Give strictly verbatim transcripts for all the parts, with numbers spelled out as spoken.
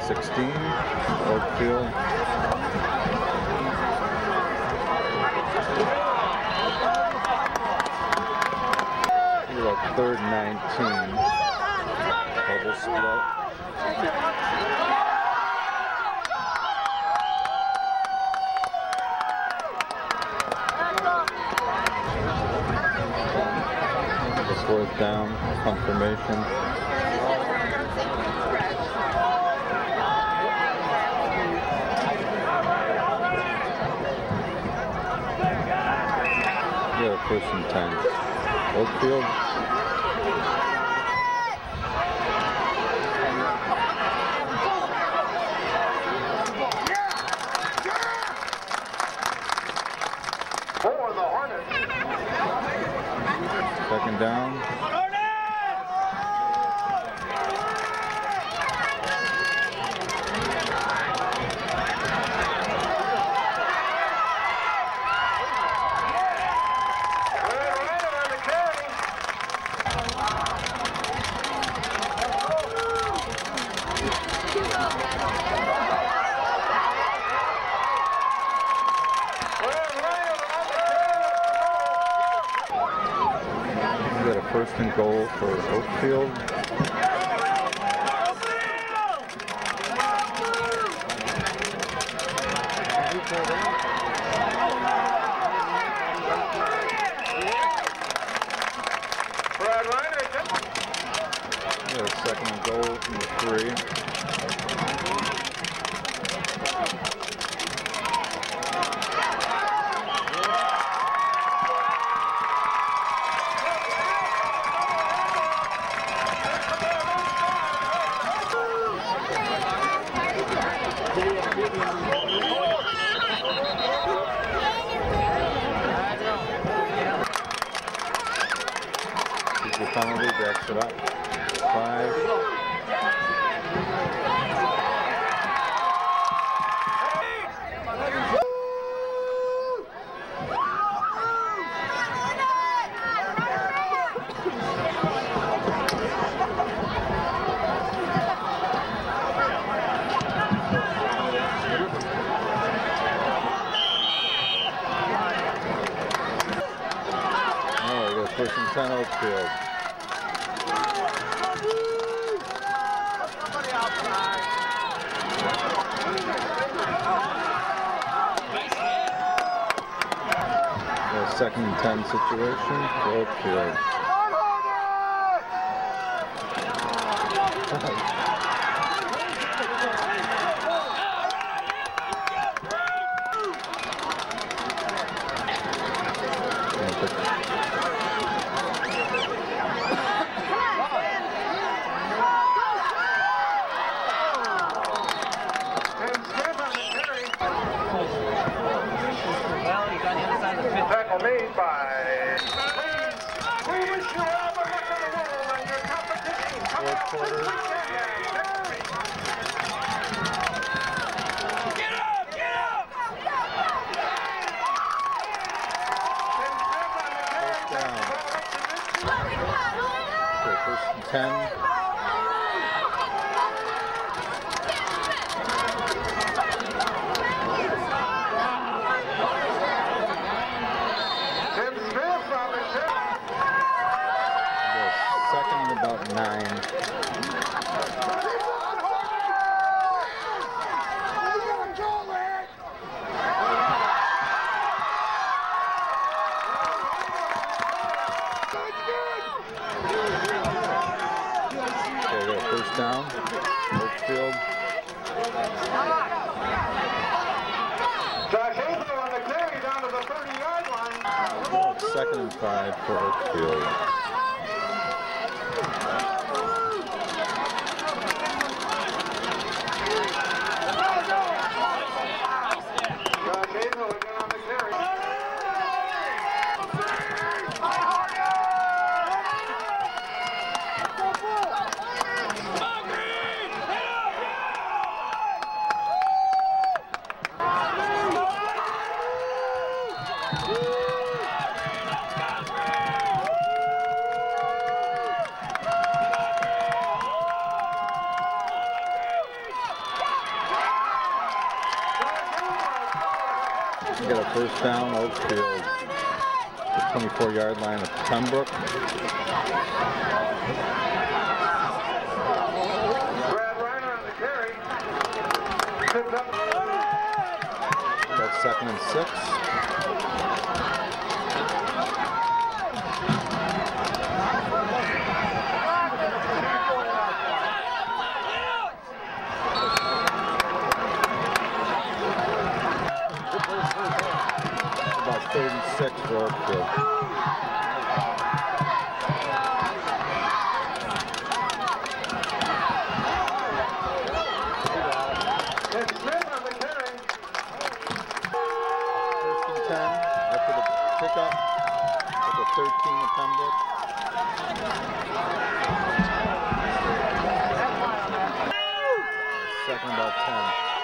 sixteen, Oakfield. Like third nineteen, double split. Fourth down, confirmation. Yeah, first and ten. Oakfield. For the Hornets. Second down. First and goal for Oakfield. Yeah, second and goal from the three. Penalty backs it up. Five. Oh, we got first and ten Oakfield. Second and ten situation for Oakfield. Tackle made by. We wish you all the luck in the world on your competition. Fourth quarter. Get up! Get up! Okay, first and ten. About nine. Okay, we got first down. Oakfield. Josh Hazel on the carry down to the thirty yard line. Second and five for Oakfield. We got a first down, Oakfield. The twenty-four yard line of Pembroke. Brad Reiner on the carry. Picked up. That's second and six. About thirty-six for Oakfield. It's Smith on the carry. First and ten after the pickup at the thirteen of Pembroke. Second about ten.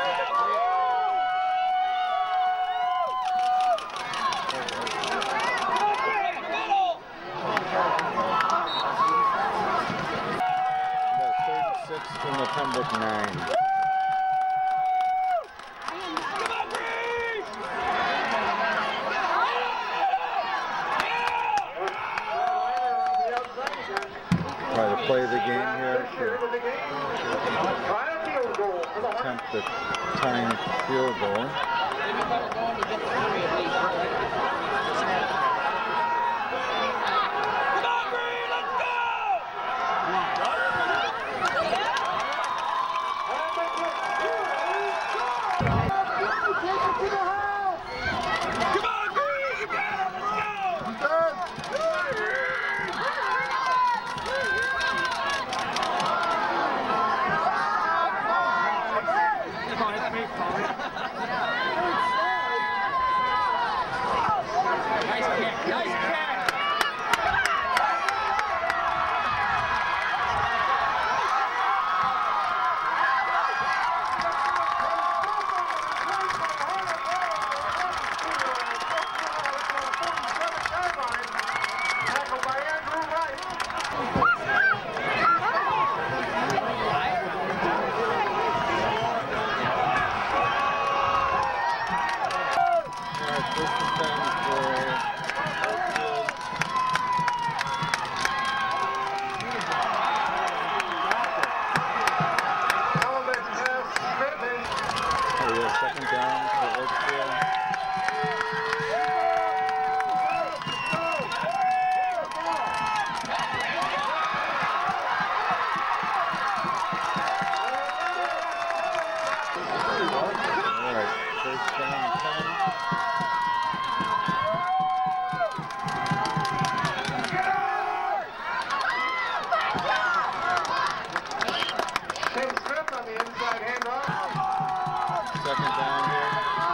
From the Pembroke nine. Try to play the game here. Attempt the tying field goal. Second down for Oakfield. All right, first down, ten. Tim Smith on the inside handoff. Second down here.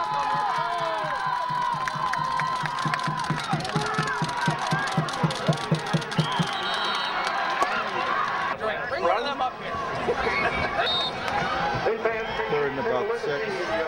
Bring one of them up here. Third and about six.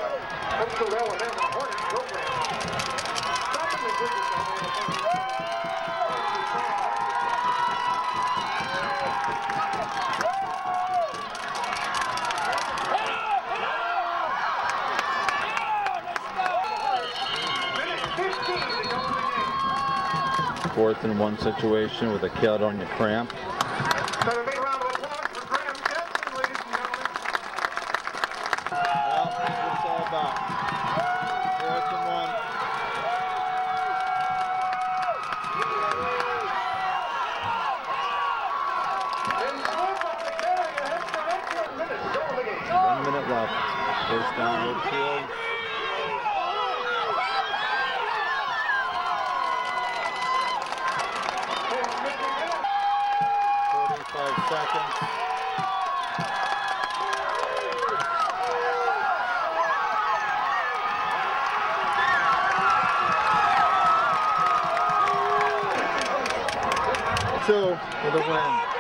Fourth and one situation with a Caledonia cramp. So a big round of applause for Graham Jensen, ladies and gentlemen. Well, that's what it's all about. Fourth and one. One minute left. First down, Oakfield. forty-five seconds. Two for the win.